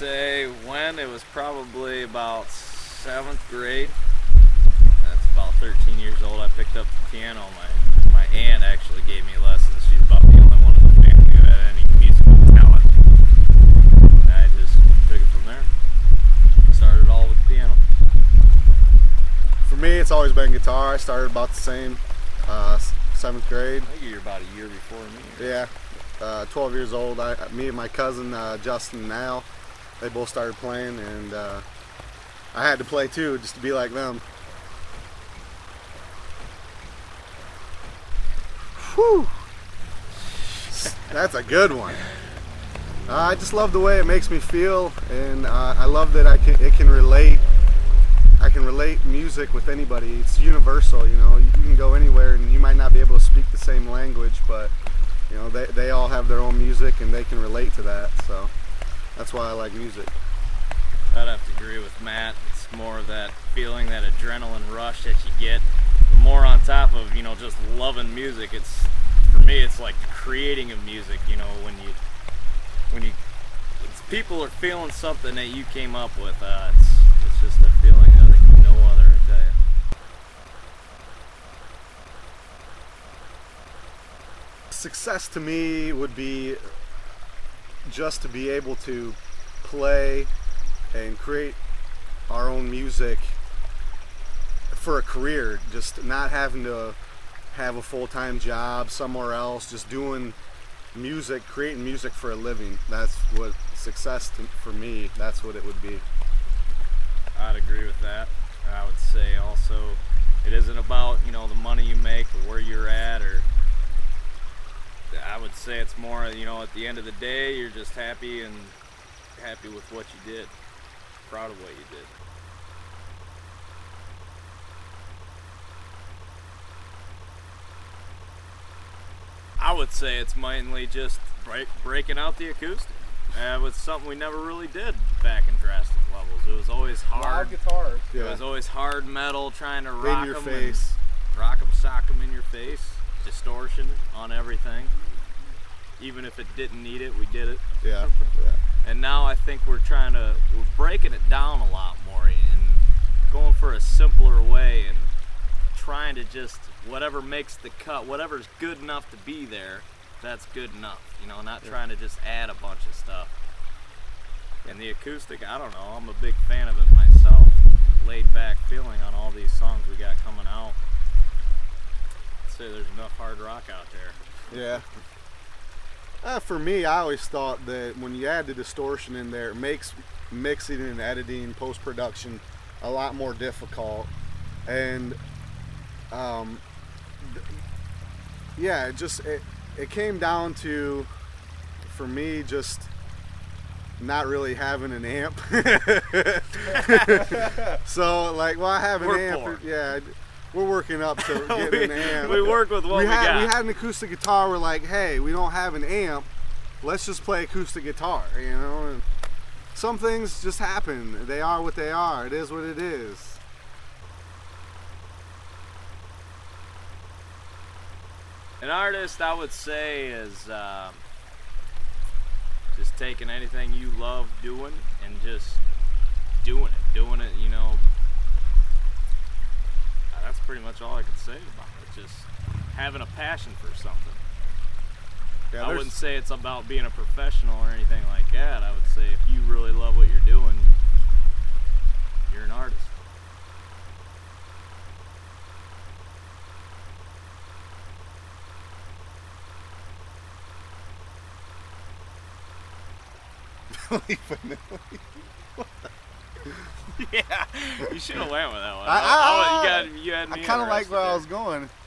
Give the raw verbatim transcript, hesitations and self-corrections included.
say when it was probably about seventh grade. That's about thirteen years old. I picked up the piano. My my aunt actually gave me lessons. She's about the only one in the family who had any musical talent. And I just took it from there. Started all with piano. For me, it's always been guitar. I started about the same, uh, seventh grade. I think you're about a year before me. Yeah, uh, twelve years old. I, me and my cousin uh, Justin and Al, they both started playing, and uh, I had to play too, just to be like them. Whew! That's a good one. Uh, I just love the way it makes me feel, and uh, I love that I can. It can relate. I can relate music with anybody. It's universal, you know. You can go anywhere, and you might not be able to speak the same language, but you know they they all have their own music, and they can relate to that. So that's why I like music. I'd have to agree with Matt. It's more of that feeling, that adrenaline rush that you get. But more on top of, you know, just loving music. It's, for me, it's like the creating of music. You know, when you when you it's, people are feeling something that you came up with. Uh, it's it's just a feeling that like no other, I tell you. Success to me would be just to be able to play and create our own music for a career, just not having to have a full-time job somewhere else, just doing music, creating music for a living. That's what success to, for me, that's what it would be. I'd agree with that. I would say also it isn't about, you know, the money you make or where you're at, or I would say it's more, you know, at the end of the day you're just happy and happy with what you did, proud of what you did. I would say it's mainly just break, breaking out the acoustic. Uh, it was something we never really did back in Drastic Levels. It was always hard. Loud guitars. Yeah. It was always hard metal, trying to rock in your them face, and rock them, sock them in your face, distortion on everything. Even if it didn't need it, we did it. Yeah. Yeah. And now I think we're trying to, we're breaking it down a lot more and going for a simpler way and trying to just, whatever makes the cut, whatever's good enough to be there, that's good enough. You know, not trying to just add a bunch of stuff. And the acoustic, I don't know, I'm a big fan of it myself. Laid back feeling on all these songs we got coming out. I'd say there's enough hard rock out there. Yeah. Uh, for me, I always thought that when you add the distortion in there, it makes mixing and editing, post-production a lot more difficult. And um, yeah, it just it, it came down to, for me, just not really having an amp. So like, well, I have an We're amp. poor. Yeah, we're working up to getting we, an amp. we work with what we, we had got. we had an acoustic guitar. We're like, hey, we don't have an amp. Let's just play acoustic guitar, you know. And some things just happen. They are what they are. It is what it is. An artist, I would say, is uh, just taking anything you love doing and just doing it, doing it, you know. That's pretty much all I can say about it. Just having a passion for something. Yeah, I there's- wouldn't say it's about being a professional or anything like that. I would say if you really love what you're doing, you're an artist. Yeah, you should have went with that one. I, I, Oh, you got, you had I me kind of like interested where I there. was going.